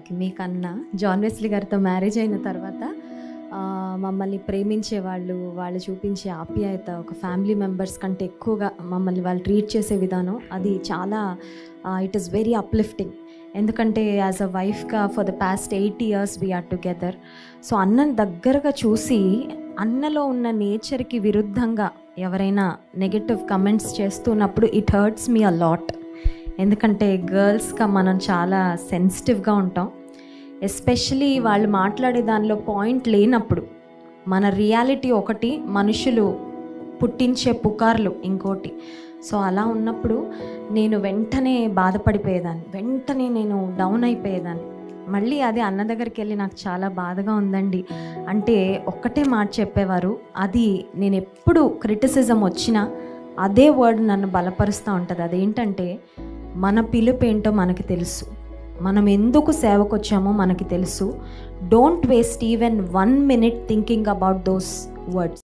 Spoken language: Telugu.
ఓకే. మీకన్నా జాన్ వెస్లీ గారితో మ్యారేజ్ అయిన తర్వాత మమ్మల్ని ప్రేమించేవాళ్ళు, వాళ్ళు చూపించే ఆప్యాయత ఒక ఫ్యామిలీ మెంబర్స్ కంటే ఎక్కువగా మమ్మల్ని వాళ్ళు ట్రీట్ చేసే విధానం అది చాలా ఇట్ ఈస్ వెరీ అప్లిఫ్టింగ్. ఎందుకంటే యాజ్ అ వైఫ్గా for the past 8 years we are together. So అన్నని దగ్గరగా చూసి అన్నలో ఉన్న నేచర్కి విరుద్ధంగా ఎవరైనా నెగటివ్ కమెంట్స్ చేస్తున్నప్పుడు it hurts me a lot. ఎందుకంటే గర్ల్స్గా మనం చాలా సెన్సిటివ్గా ఉంటాం. ఎస్పెషలీ వాళ్ళు మాట్లాడే దానిలో పాయింట్ లేనప్పుడు మన రియాలిటీ ఒకటి, మనుషులు పుట్టించే పుకార్లు ఇంకోటి. సో అలా ఉన్నప్పుడు నేను వెంటనే బాధపడిపోయేదాన్ని, వెంటనే నేను డౌన్ అయిపోయేదాన్ని. మళ్ళీ అది అన్న దగ్గరికి వెళ్ళి నాకు చాలా బాధగా ఉందండి అంటే ఒక్కటే మాట చెప్పేవారు. అది నేను ఎప్పుడు క్రిటిసిజం వచ్చినా అదే వర్డ్ నన్ను బలపరుస్తూ ఉంటుంది. అదేంటంటే మన పిలుపు ఏంటో మనకి తెలుసు, మనం ఎందుకు సేవకు వచ్చామో మనకి తెలుసు. Don't waste even 1 minute thinking about those words.